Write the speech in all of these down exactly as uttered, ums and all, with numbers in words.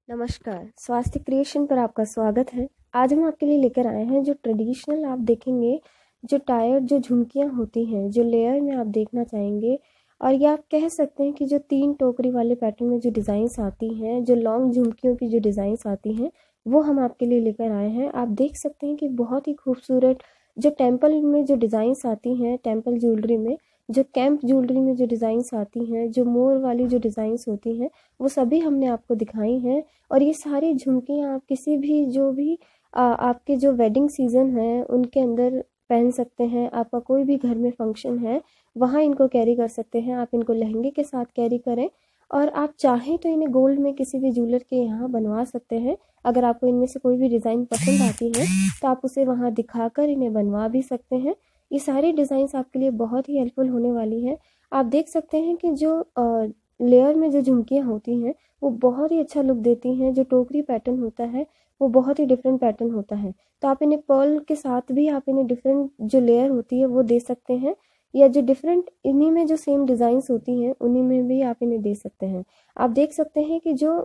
नमस्कार, स्वास्थ्य क्रिएशन पर आपका स्वागत है। आज हम आपके लिए लेकर आए हैं जो ट्रेडिशनल आप देखेंगे, जो टायर जो झुमकियाँ होती हैं, जो लेयर में आप देखना चाहेंगे। और ये आप कह सकते हैं कि जो तीन टोकरी वाले पैटर्न में जो डिज़ाइंस आती हैं, जो लॉन्ग झुमकियों की जो डिज़ाइंस आती हैं, वो हम आपके लिए लेकर आए हैं। आप देख सकते हैं कि बहुत ही खूबसूरत जो टेम्पल में जो डिज़ाइंस आती हैं, टेम्पल ज्वेलरी में, जो कैंप ज्वेलरी में जो डिज़ाइंस आती हैं, जो मोर वाली जो डिज़ाइंस होती हैं, वो सभी हमने आपको दिखाई हैं। और ये सारी झुमकियाँ आप किसी भी जो भी आ, आपके जो वेडिंग सीज़न है उनके अंदर पहन सकते हैं। आपका कोई भी घर में फंक्शन है वहाँ इनको कैरी कर सकते हैं। आप इनको लहंगे के साथ कैरी करें, और आप चाहें तो इन्हें गोल्ड में किसी भी ज्वेलर के यहाँ बनवा सकते हैं। अगर आपको इनमें से कोई भी डिज़ाइन पसंद आती है तो आप उसे वहाँ दिखाकर इन्हें बनवा भी सकते हैं। ये सारी डिज़ाइंस आपके लिए बहुत ही हेल्पफुल होने वाली हैं। आप देख सकते हैं कि जो लेयर में जो झुमकियाँ होती हैं वो बहुत ही अच्छा लुक देती हैं। जो टोकरी पैटर्न होता है वो बहुत ही डिफरेंट पैटर्न होता है, तो आप इन्हें पर्ल के साथ भी आप इन्हें डिफरेंट जो लेयर होती है वो दे सकते हैं, या जो डिफरेंट इन्हीं में जो सेम डिज़ाइंस होती हैं उन्हीं में भी आप इन्हें दे सकते हैं। आप देख सकते हैं कि जो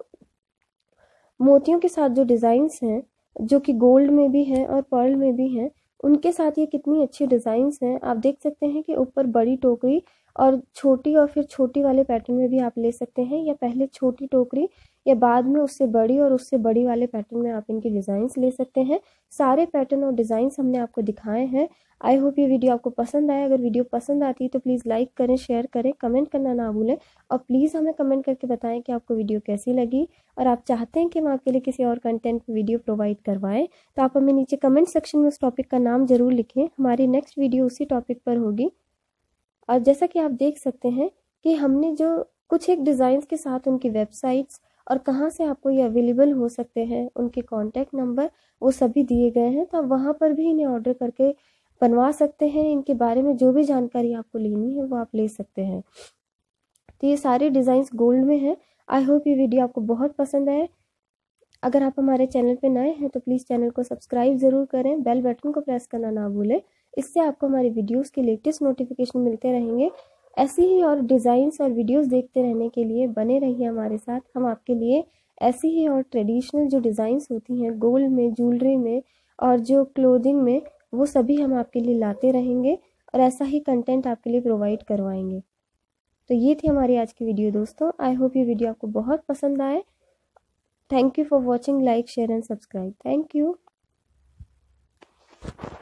मोतियों के साथ जो डिज़ाइंस हैं, जो कि गोल्ड में भी हैं और पर्ल में भी हैं, उनके साथ ये कितनी अच्छी डिज़ाइंस हैं। आप देख सकते हैं कि ऊपर बड़ी टोकरी और छोटी, और फिर छोटी वाले पैटर्न में भी आप ले सकते हैं, या पहले छोटी टोकरी या बाद में उससे बड़ी और उससे बड़ी वाले पैटर्न में आप इनकी डिज़ाइंस ले सकते हैं। सारे पैटर्न और डिज़ाइंस हमने आपको दिखाए हैं। आई होप ये वीडियो आपको पसंद आए। अगर वीडियो पसंद आती है तो प्लीज़ लाइक करें, शेयर करें, कमेंट करना ना भूलें, और प्लीज़ हमें कमेंट करके बताएं कि आपको वीडियो कैसी लगी। और आप चाहते हैं कि हम आपके लिए किसी और कंटेंट वीडियो प्रोवाइड करवाएं तो आप हमें नीचे कमेंट सेक्शन में उस टॉपिक का नाम ज़रूर लिखें। हमारी नेक्स्ट वीडियो उसी टॉपिक पर होगी। और जैसा कि आप देख सकते हैं कि हमने जो कुछ एक डिज़ाइंस के साथ उनकी वेबसाइट्स और कहाँ से आपको ये अवेलेबल हो सकते हैं, उनके कॉन्टैक्ट नंबर, वो सभी दिए गए हैं। तो आप वहाँ पर भी इन्हें ऑर्डर करके बनवा सकते हैं। इनके बारे में जो भी जानकारी आपको लेनी है वो आप ले सकते हैं। तो ये सारे डिज़ाइंस गोल्ड में हैं। आई होप ये वीडियो आपको बहुत पसंद आए। अगर आप हमारे चैनल पे नए हैं तो प्लीज़ चैनल को सब्सक्राइब ज़रूर करें, बेल बटन को प्रेस करना ना भूलें। इससे आपको हमारी वीडियोस के लेटेस्ट नोटिफिकेशन मिलते रहेंगे। ऐसी ही और डिज़ाइंस और वीडियोस देखते रहने के लिए बने रहिए हमारे साथ। हम आपके लिए ऐसी ही और ट्रेडिशनल जो डिज़ाइंस होती हैं गोल्ड में, ज्वेलरी में और जो क्लोथिंग में, वो सभी हम आपके लिए लाते रहेंगे और ऐसा ही कंटेंट आपके लिए प्रोवाइड करवाएंगे। तो ये थी हमारी आज की वीडियो दोस्तों। आई होप ये वीडियो आपको बहुत पसंद आए। Thank you for watching. Like, share and subscribe. Thank you.